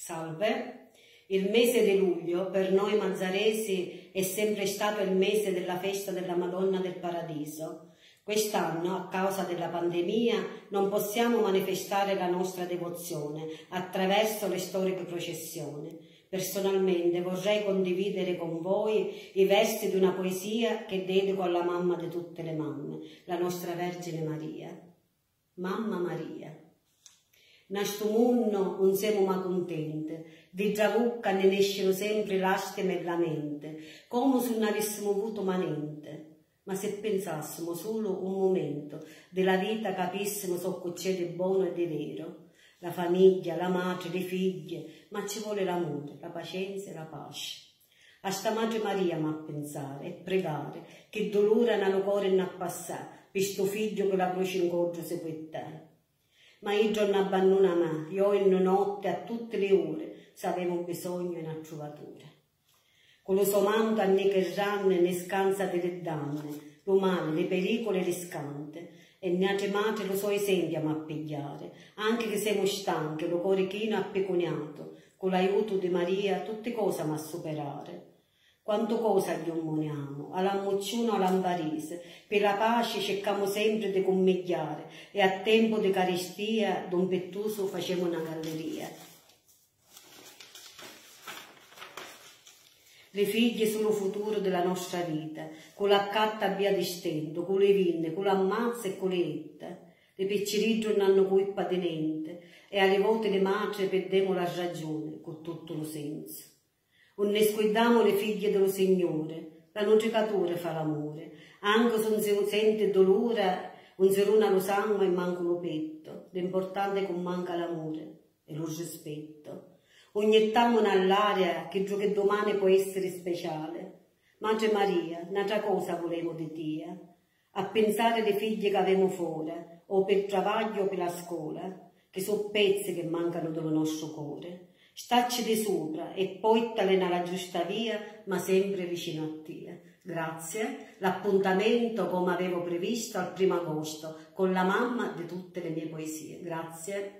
Salve. Il mese di luglio per noi mazzaresi è sempre stato il mese della festa della Madonna del Paradiso. Quest'anno, a causa della pandemia, non possiamo manifestare la nostra devozione attraverso le storiche processioni. Personalmente vorrei condividere con voi i versi di una poesia che dedico alla mamma di tutte le mamme, la nostra Vergine Maria. Mamma Maria. Nasto munno un semo ma contente, di giavucca ne nescono sempre lastime e la mente, come se non avessimo avuto manente. Ma se pensassimo solo un momento della vita capissimo so che c'è di buono e di vero, la famiglia, la madre, le figlie, ma ci vuole l'amore, la pazienza e la pace. A sta Madre Maria ma pensare e pregare che dolore nel cuore non passare, per sto figlio che la croce incontro si può dare. Ma io non abbandono mai, io in notte a tutte le ore sapevo bisogno di una trovatura. Con lo suo manto a ne che ranne ne scansa delle danne, lo male, le pericole le scante, e ne altre madre lo suo esempio a pigliare, anche che siamo stanchi, lo cuore chino appeconiato, con l'aiuto di Maria tutte cose ma superare. Quanto cosa gli ommoniamo, alla mocciuna o all'ambarese, per la pace cerchiamo sempre di commegliare, e a tempo di carestia Don Pettuso faceva una galleria. Le figlie sono il futuro della nostra vita, con l'accatta via di stento, con le vinne, con l'ammazza e con le ette. Le picciriglie non hanno colpa di niente, e alle volte le madri perdiamo la ragione, con tutto lo senso. Non ne sguardiamo le figlie dello Signore, la nutricatura fa l'amore, anche se non si sente dolore, non si runa lo sangue e manca lo petto, l'importante è che manca l'amore e lo rispetto. Ogniettiamo nell'aria che gioco domani può essere speciale. Madre Maria, un'altra cosa volevo di te, a pensare alle figlie che avemo fuori, o per il travaglio o per la scuola, che sono pezzi che mancano del nostro cuore. Stacci di sopra e portale nella giusta via, ma sempre vicino a te. Grazie. L'appuntamento, come avevo previsto, al 1° agosto, con la mamma di tutte le mie poesie. Grazie.